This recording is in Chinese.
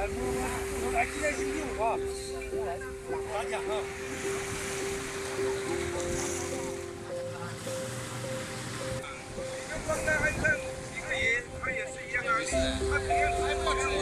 来，今天星期五啊，打奖啊。跟刚才还看几个爷，他也是一样啊，他只要来报纸。